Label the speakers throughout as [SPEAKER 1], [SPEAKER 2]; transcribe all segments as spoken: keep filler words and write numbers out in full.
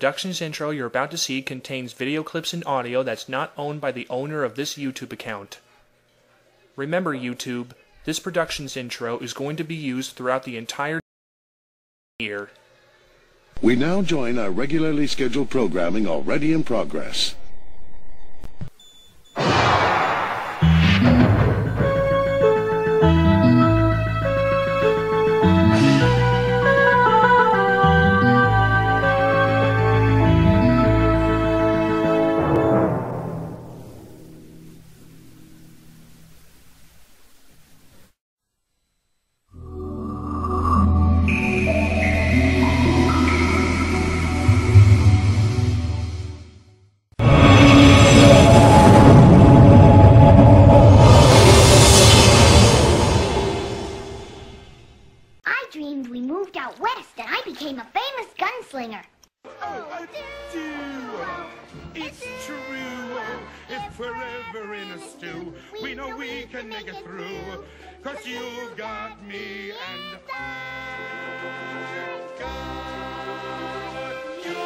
[SPEAKER 1] Productions intro you're about to see contains video clips and audio that's not owned by the owner of this YouTube account. Remember, YouTube, this Productions intro is going to be used throughout the entire year.
[SPEAKER 2] We now join our regularly scheduled programming already in progress.
[SPEAKER 3] Dreamed we moved out west and I became a famous gunslinger.
[SPEAKER 4] Oh, duo, it's true. If we're ever in a stew, we know we can make it through. Cause you got me and I got you.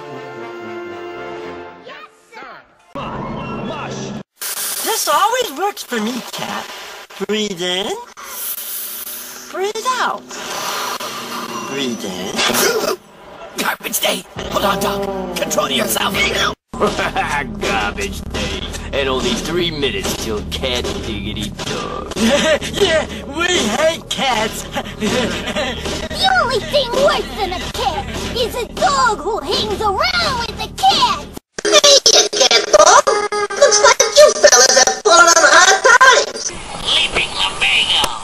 [SPEAKER 4] Yes, sir.
[SPEAKER 5] Mush. This always works for me, Cat. Breathe in. Breathe out. Breathe in.
[SPEAKER 6] Garbage day! Hold on, Doc. Control yourself.
[SPEAKER 7] Garbage day. And only three minutes till Cat Diggity Dog.
[SPEAKER 5] Yeah, we hate cats.
[SPEAKER 3] The only thing worse than a cat is a dog who hangs around with the cat.
[SPEAKER 8] Hey, you cat dog. Looks like you fellas have fallen on hard times.
[SPEAKER 6] Leaping Lumbago.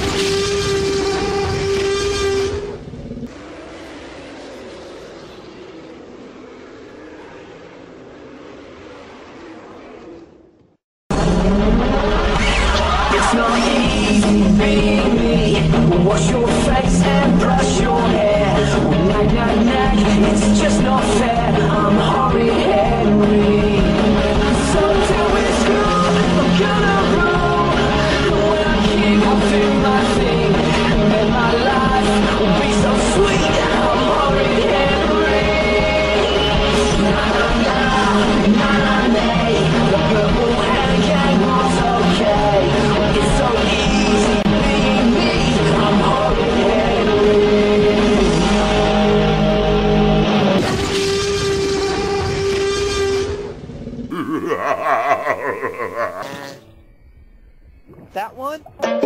[SPEAKER 5] It's not easy being me. Wash your face and brush your hair. Knack, knack, knack, it's just not fair. I'm Horry Henry. So till it's gone, I'm gonna roll. When I kick, I'll do my thing. And then my life will be so sweet. I'm Horry Henry. Na na na, na na nay. The purple hand gang was okay. It's so easy being me. I'm Horry Henry.
[SPEAKER 9] That one?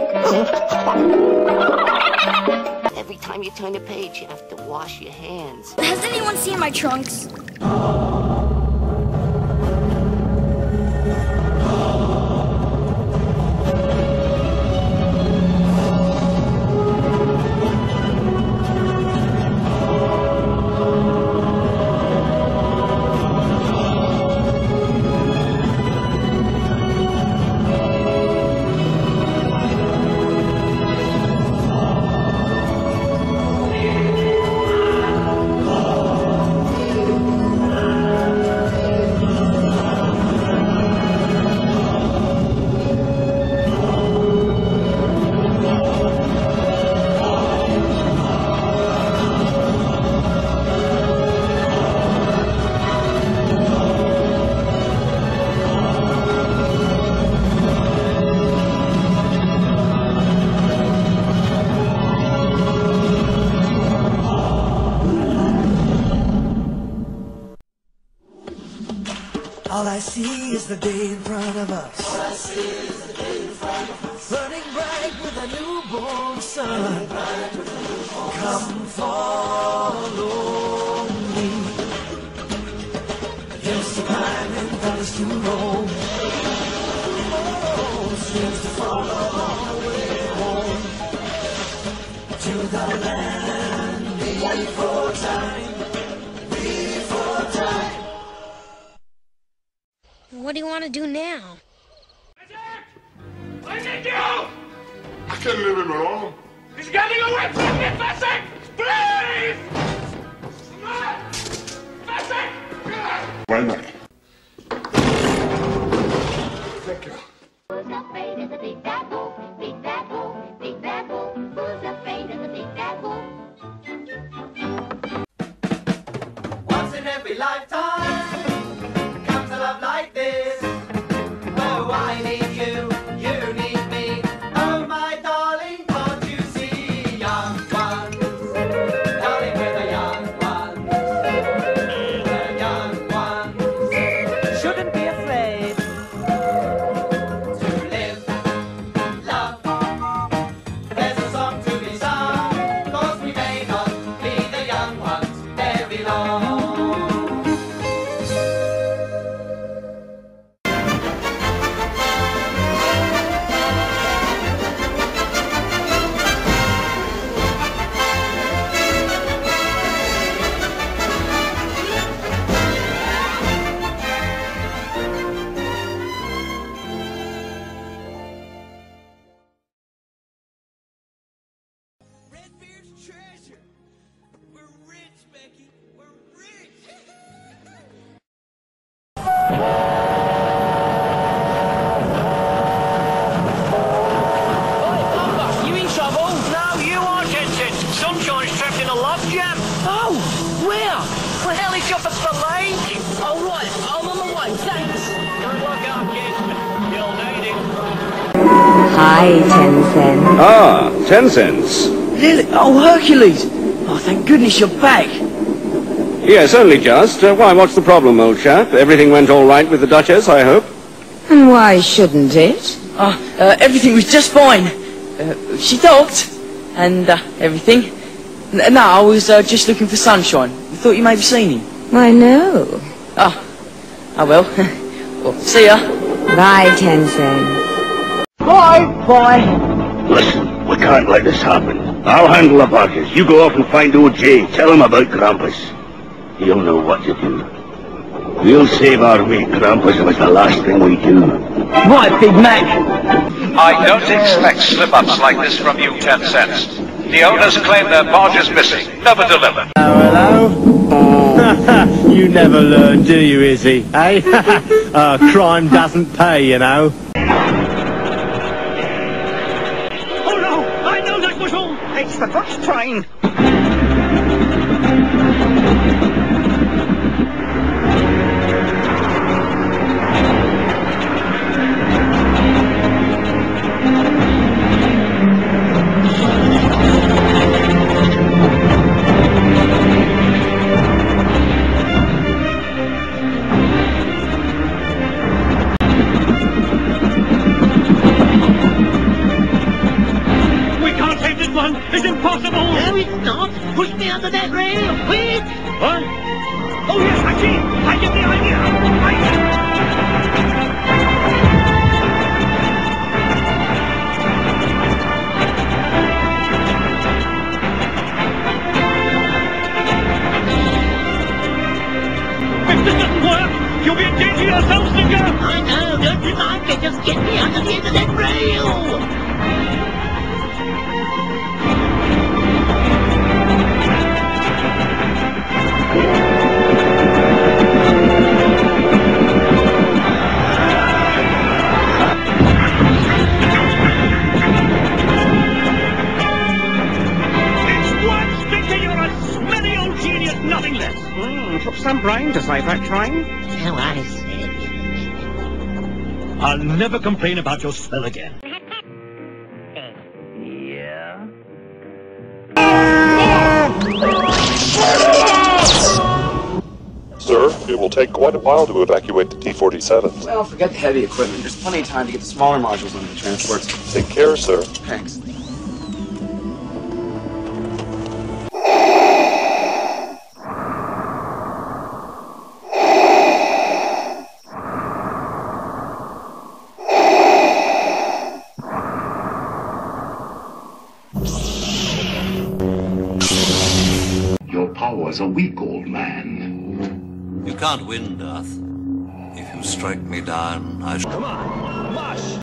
[SPEAKER 7] Every time you turn the page, you have to wash your hands.
[SPEAKER 3] Has anyone seen my trunks?
[SPEAKER 5] All I see is the day in front of us. All I see is the day in front of us. Burning bright with a newborn sun. Come follow me. Hills to climb and valleys to roam. Oh, streams to follow all the way home. To the land before time. Before time.
[SPEAKER 3] What do you want to do now?
[SPEAKER 4] I need you!
[SPEAKER 2] I can't leave him alone.
[SPEAKER 4] He's getting away from me, Fessek! Please! Fessek!
[SPEAKER 2] Why not? Thank you.
[SPEAKER 3] Who's afraid of the big bad wolf? Big bad wolf, big bad wolf. Who's afraid of the big bad wolf?
[SPEAKER 5] Once in every
[SPEAKER 9] Bye, ten cents.
[SPEAKER 10] Ah, ten cents.
[SPEAKER 11] Lily, oh, Hercules. Oh, thank goodness you're back.
[SPEAKER 10] Yes, only just. Uh, why, what's the problem, old chap? Everything went all right with the Duchess, I hope?
[SPEAKER 9] And why shouldn't it?
[SPEAKER 11] Oh, uh, everything was just fine. Uh, she docked, and uh, everything. N no, I was uh, just looking for Sunshine. I thought you maybe seen him.
[SPEAKER 9] Why, no.
[SPEAKER 11] Oh, oh well. Well, see ya.
[SPEAKER 9] Bye, ten cents.
[SPEAKER 11] Bye, bye.
[SPEAKER 12] Listen, we can't let this happen. I'll handle the barges. You go off and find old Jay. Tell him about Krampus. He'll know what to do. We'll save our mate Krampus if it's the last thing we do.
[SPEAKER 11] Right, Big Mac.
[SPEAKER 13] I don't expect slip-ups like this from you, ten cents. The owners claim their barge is missing. Never delivered.
[SPEAKER 14] Hello, hello? You never learn, do you, Izzy? Eh? uh, crime doesn't pay, you know.
[SPEAKER 15] Oh no! I know that was all! It's the first train! It's impossible!
[SPEAKER 16] No, it's not! Push me under that rail, quick!
[SPEAKER 15] What? Oh yes, I see! I get the idea! I If this doesn't work, you'll be in danger yourself, Stinger!
[SPEAKER 16] I know, don't remind me, just get me under the end of that rail!
[SPEAKER 15] Nothing less. Mm, took some brain to save that train.
[SPEAKER 16] So I said.
[SPEAKER 15] I'll never complain about your smell again.
[SPEAKER 16] Yeah.
[SPEAKER 17] Sir, it will take quite a while to evacuate the T forty-sevens.
[SPEAKER 18] Well, forget the heavy equipment. There's plenty of time to get the smaller modules onto the transports.
[SPEAKER 17] Take care, sir.
[SPEAKER 18] Thanks.
[SPEAKER 12] Your powers are weak, old man.
[SPEAKER 19] You can't win, Darth. If you strike me down, I shall...
[SPEAKER 15] Come on, mush!